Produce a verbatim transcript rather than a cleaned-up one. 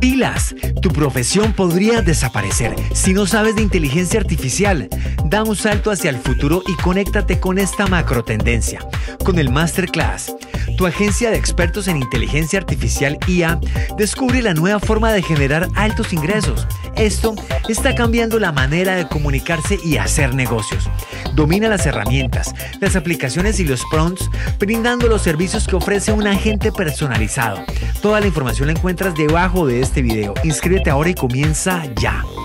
Pilas, tu profesión podría desaparecer si no sabes de inteligencia artificial. Da un salto hacia el futuro y conéctate con esta macro tendencia, con el Masterclass. Tu agencia de expertos en inteligencia artificial I A descubre la nueva forma de generar altos ingresos. Esto está cambiando la manera de comunicarse y hacer negocios. Domina las herramientas, las aplicaciones y los prompts, brindando los servicios que ofrece un agente personalizado. Toda la información la encuentras debajo de este video. Inscríbete ahora y comienza ya.